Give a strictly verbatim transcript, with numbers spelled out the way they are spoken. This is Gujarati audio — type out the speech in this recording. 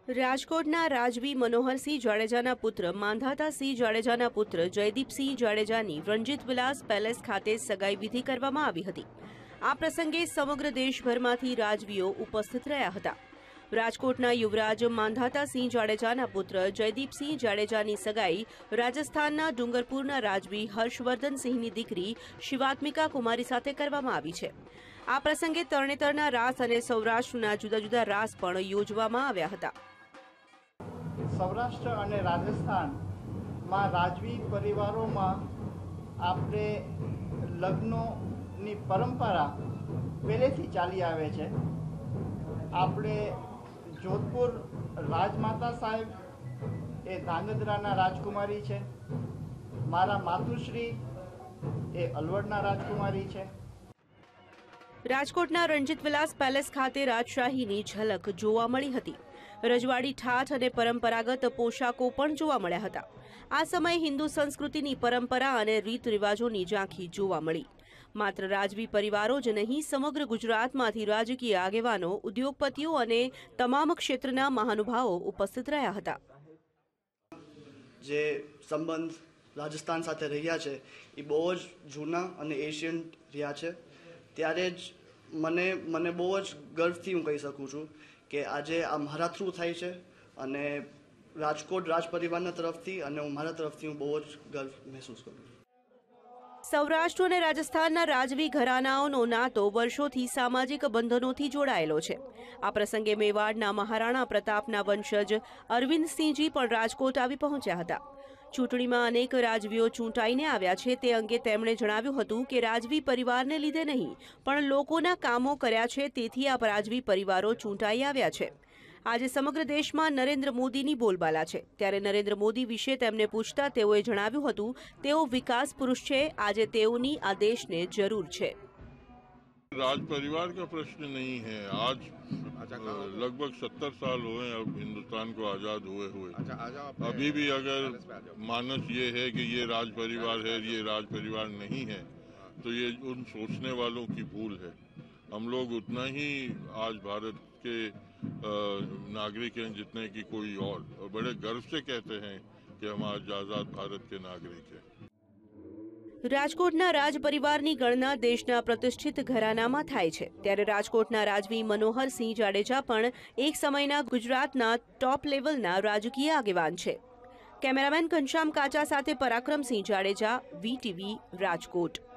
રાજકોટના રાજવી મનોહરસિંહ જાડેજાના પુત્ર માંધાતાસિંહ જાડેજાના પુત્ર જયદીપસિંહ જાડેજાની રણજીત વિલાસ પેલેસ ખાતે સગાઈ વિધિ કરવામાં આવી હતી। આ પ્રસંગે સમગ્ર દેશભરમાંથી રાજવીઓ ઉપસ્થિત રહ્યા હતા। રાજકોટના યુવરાજ માંધાતાસિંહ જાડેજાના પુત્ર જયદીપસિંહ જાડેજાની સગાઈ રાજસ્થાનના ડુંગરપુરના રાજવી હર્ષવર્ધનસિંહની દીકરી શિવાત્મિકા કુમારી સાથે કરવામાં આવી છે। આ પ્રસંગે તરણેતરના રાસ અને સૌરાષ્ટ્રના જુદા જુદા રાસ પણ યોજવામાં આવ્યા હતા। સૌરાષ્ટ્ર અને રાજસ્થાનમાં રાજવી પરિવારોમાં આપણે લગ્નોની પરંપરા પહેલેથી ચાલી આવે છે। આપણે જોધપુર રાજમાતા સાહેબ એ ધાંગધ્રાના રાજકુમારી છે, મારા માતુશ્રી એ અલવડના રાજકુમારી છે। રાજકોટના રણજીત વિલાસ પેલેસ ખાતે રાજશાહીની ઝલક જોવા મળી હતી। રજવાડી ઠાઠ અને પરંપરાગત પોશાકો પણ જોવા મળ્યા હતા। આ સમયે હિન્દુ સંસ્કૃતિની પરંપરા અને રીત રિવાજોની ઝાંખી જોવા મળી। માત્ર રાજવી પરિવારો જ નહીં, સમગ્ર ગુજરાતમાંથી રાજકીય આગેવાનો, ઉદ્યોગપતિઓ અને તમામ ક્ષેત્રના મહાનુભાવો ઉપસ્થિત રહ્યા હતા। જે સંબંધ રાજસ્થાન સાથે રહ્યા છે એ બહુ જ જૂના અને એશિયન રહ્યા છે। ત્યારે જ મને મને બહુ જ ગર્વથી હું કહી શકું છું કે આજે આ મારા થ્રુ થાય છે અને રાજકોટ રાજ પરિવારના તરફથી અને હું મારા તરફથી હું બહુ જ ગર્વ મહેસૂસ કરું છું। સૌરાષ્ટ્ર અને રાજસ્થાનના રાજવી ઘરાનાઓનો નાતો વર્ષોથી સામાજિક બંધનોથી જોડાયેલો છે। આ પ્રસંગે મેવાડના મહારાણા પ્રતાપના વંશજ અરવિંદસિંહજી પણ રાજકોટ આવી પહોંચ્યા હતા। ચૂંટણીમાં અનેક રાજવીઓ ચૂંટાઈને આવ્યા છે તે અંગે તેમણે જણાવ્યું હતું કે રાજવી પરિવારને લીધે નહીં પણ લોકોના કામો કર્યા છે, તેથી આ રાજવી પરિવારો ચૂંટાઈ આવ્યા છે। આજે સમગ્ર દેશમાં નરેન્દ્ર મોદીની બોલબાલા છે, ત્યારે નરેન્દ્ર મોદી વિશે તેમને પૂછતા તેઓએ જણાવ્યું હતું તેઓ વિકાસ પુરુષ છે, આજે તેઓની આ દેશને જરૂર છે। राज परिवार का प्रश्न नहीं है। आज लगभग सत्तर साल हुए अब हिंदुस्तान को आज़ाद हुए हुए। अभी भी अगर मानस ये है कि ये राज परिवार है, ये राज परिवार नहीं है, तो ये उन सोचने वालों की भूल है। हम लोग उतना ही आज भारत के नागरिक हैं जितने की कोई और, और बड़े गर्व से कहते हैं कि हम आज आज़ाद भारत के नागरिक हैं। રાજકોટના રાજ પરિવારની ગણના દેશના પ્રતિષ્ઠિત ઘરાનામાં થાય છે, ત્યારે રાજકોટના રાજવી મનોહરસિંહ જાડેજા પણ એક સમયના ગુજરાતના ટોપ લેવલના રાજકીય આગેવાન છે। કેમેરામેન ઘનશ્યામ કાચા સાથે પરાક્રમસિંહ જાડેજા, વીટીવી, રાજકોટ।